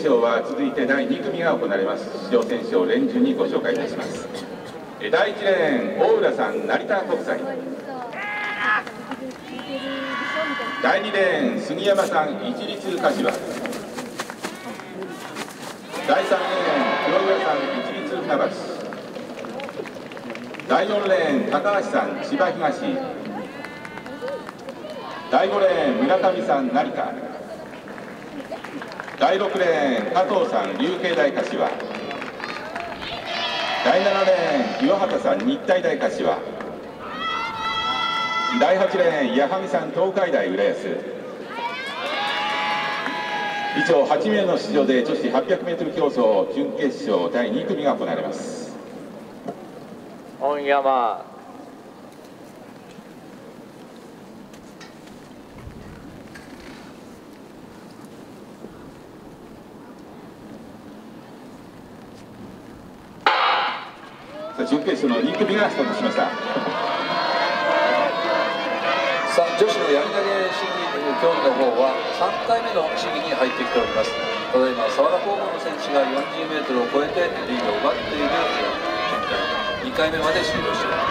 勝は続いて第2組が行われます。出場選手を連順にご紹介いたします。第1レーン大浦さん、成田国際。第2レーン杉山さん、一律柏。第3レーン黒岩さん、一律船橋。第4レーン高橋さん、千葉東。第5レーン村上さん、成田。第6レーン加藤さん、流経大柏。第7レーン岩畑さん、日体大柏。第8レーン八神さん、東海大浦安。以上8名の出場で女子 800m 競争準決勝第2組が行われます。 本山準決勝の2組がスタートしました。 さあ、女子のやり投げ試技競技の方は3回目の試技に入ってきております。ただいま澤田高校の選手が 40m を超えてリードを奪っている展開、2回目まで終了しております。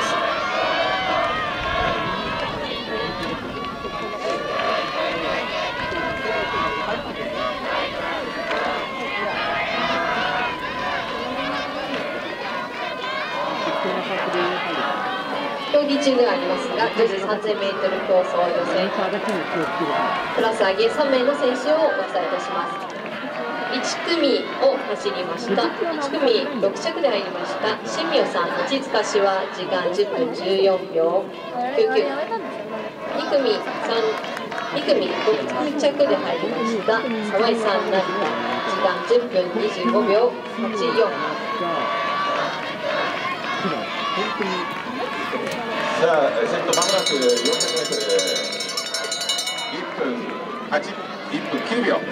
競技中ではありますが、女子 3000m 競争予選プラス上げ3名の選手をお伝えいたします。1組を走りました。1組6着で入りました新名さん、一塚市は時間10分14秒99。2組6着で入りました沢井さん、成田、時間10分25秒84。 さあ、先頭まもなく 400m 1分9秒。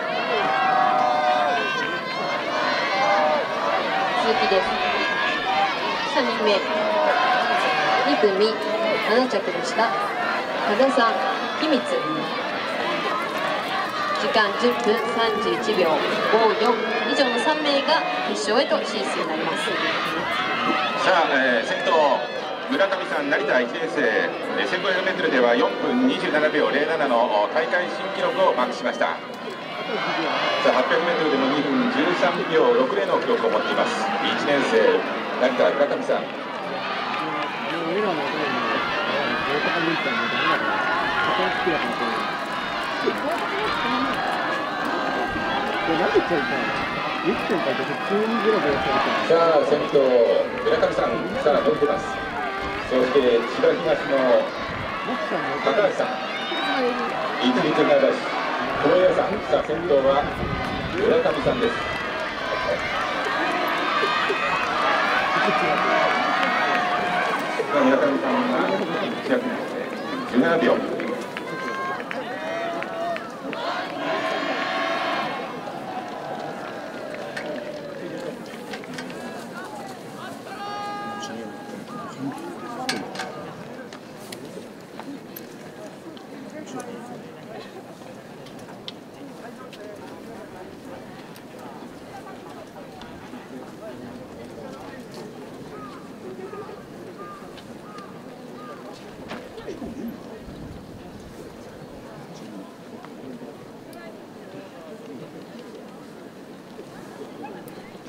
続きです。3人目2組7着でした多田さん、秘密、時間10分31秒54。以上の3名が決勝へと進出になります。 さあ、先頭村上さん、成田1年生、1500m では4分27秒07の大会新記録をマークしました。さあ、800m でも2分13秒60の記録を持っています。1年生成田村上さん。さあ、先頭村上さん、さあ伸びてます。そして千葉東の高橋さん、一律船橋、小江さん。さあ、先頭は村上さんです。村上さんが1着17秒。